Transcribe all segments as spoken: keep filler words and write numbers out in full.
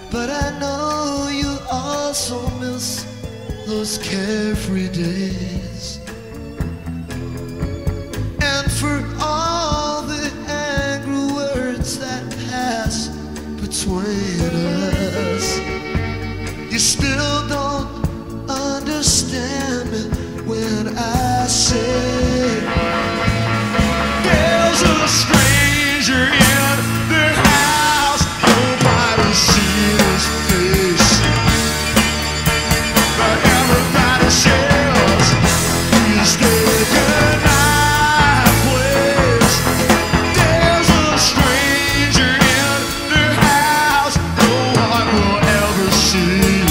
but I know you also miss those carefree days. And for all the angry words that pass between us, you still don't understand me when I say there's a stranger in the house, nobody sees his face, but everybody says he's taken my place. There's a stranger in the house no one will ever see,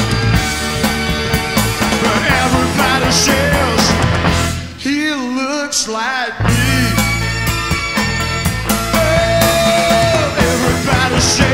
but everybody says he looks like me. Oh, everybody says